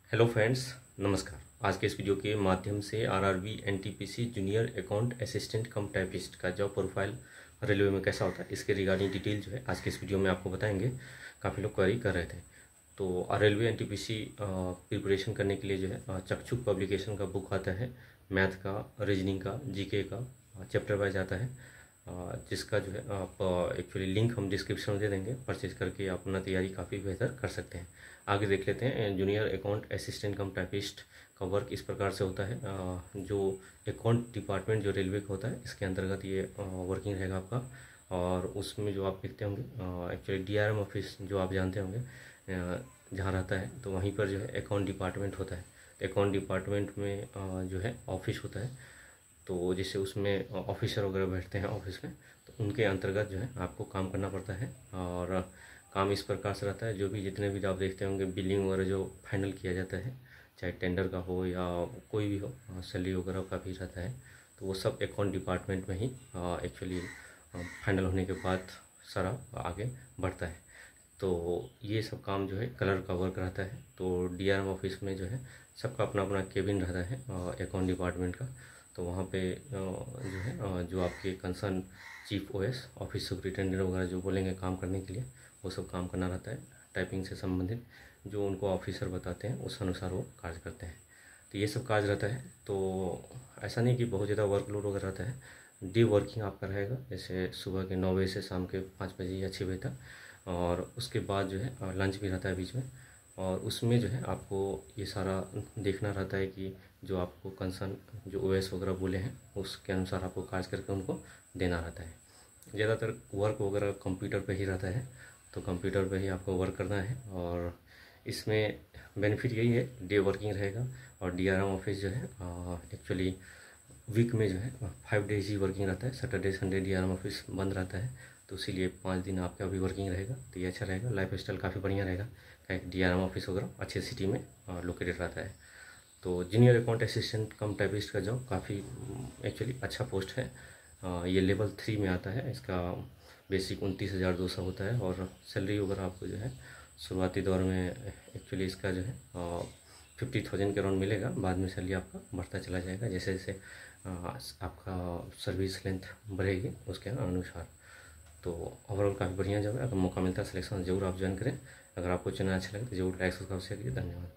Hello friends, नमस्कार। आज के इस वीडियो के माध्यम से RRB NTPC junior account assistant cum typist का जॉब प्रोफाइल रेलवे में कैसा होता है, इसके रिगार्डिंग डिटेल जो है आज के इस वीडियो में आपको बताएंगे। काफ़ी लोग क्वेरी कर रहे थे। तो रेलवे एनटीपीसी प्रिपरेशन करने के लिए जो है चक्षुक पब्लिकेशन का बुक आता है। मैथ का, रीजनिंग का, जीके का चैप्टर वाइज आता है, जिसका जो है आप एक्चुअली लिंक हम डिस्क्रिप्शन में दे देंगे। परचेज करके आप अपना तैयारी काफ़ी बेहतर कर सकते हैं। आगे देख लेते हैं। Junior account assistant cum typist का वर्क इस प्रकार से होता है। जो अकाउंट डिपार्टमेंट जो रेलवे का होता है, इसके अंतर्गत ये वर्किंग रहेगा आपका। और उसमें जो आप देखते होंगे एक्चुअली डीआरएम ऑफिस जो आप जानते होंगे जहाँ रहता है, तो वहीं पर जो है अकाउंट डिपार्टमेंट होता है। अकाउंट डिपार्टमेंट में जो है ऑफिस होता है, तो जैसे उसमें ऑफिसर वगैरह बैठते हैं ऑफिस में, तो उनके अंतर्गत जो है आपको काम करना पड़ता है। और काम इस प्रकार से रहता है, जो भी जितने भी आप देखते होंगे बिलिंग वगैरह जो फाइनल किया जाता है, चाहे टेंडर का हो या कोई भी हो, सैलरी वगैरह का भी रहता है, तो वो सब अकाउंट डिपार्टमेंट में ही एक्चुअली फाइनल होने के बाद सारा आगे बढ़ता है। तो ये सब काम जो है कलर का वर्क रहता है। तो डीआरएम ऑफिस में जो है सबका अपना अपना केबिन रहता है अकाउंट डिपार्टमेंट का। तो वहाँ पे जो है जो आपके concern chief OS office superintendent वगैरह जो बोलेंगे काम करने के लिए, वो सब काम करना रहता है। टाइपिंग से संबंधित जो उनको ऑफिसर बताते हैं उस अनुसार वो कार्य करते हैं। तो ये सब कार्य रहता है। तो ऐसा नहीं कि बहुत ज़्यादा वर्कलोड वगैरह रहता है। डे वर्किंग आपका रहेगा, जैसे सुबह के 9 बजे से शाम के 5 बजे या 6 बजे तक। और उसके बाद जो है लंच भी रहता है बीच में। और उसमें जो है आपको ये सारा देखना रहता है कि जो आपको कंसर्न जो ओएस वगैरह बोले हैं उसके अनुसार आपको कार्य करके उनको देना रहता है। ज़्यादातर वर्क वगैरह कंप्यूटर पे ही रहता है, तो कंप्यूटर पे ही आपको वर्क करना है। और इसमें बेनिफिट यही है, डे वर्किंग रहेगा। और डीआरएम ऑफिस जो है एक्चुअली वीक में जो है 5 डेज ही वर्किंग रहता है। सैटरडे संडे डीआरएम ऑफिस बंद रहता है, तो इसीलिए 5 दिन आपका भी वर्किंग रहेगा। तो ये अच्छा रहेगा, लाइफ स्टाइल काफ़ी बढ़िया रहेगा। डीआरएम ऑफिस वगैरह अच्छे सिटी में लोकेटेड रहता है। तो junior account assistant cum typist का जॉब काफ़ी एक्चुअली अच्छा पोस्ट है। ये लेवल 3 में आता है। इसका बेसिक 29,200 होता है। और सैलरी वगैरह आपको जो है शुरुआती दौर में एक्चुअली इसका जो है 50,000 के अराउंड मिलेगा। बाद में सैलरी आपका बढ़ता चला जाएगा जैसे जैसे आपका सर्विस लेंथ बढ़ेगी उसके अनुसार। तो ओवरऑल काफ़ी बढ़िया जॉब है। अगर मौका मिलता है सिलेक्शन ज़रूर आप ज्वाइन करें। अगर आपको चैनल अच्छा लगे तो ज़रूर लाइक सब्सक्राइब शेयर कीजिए। धन्यवाद।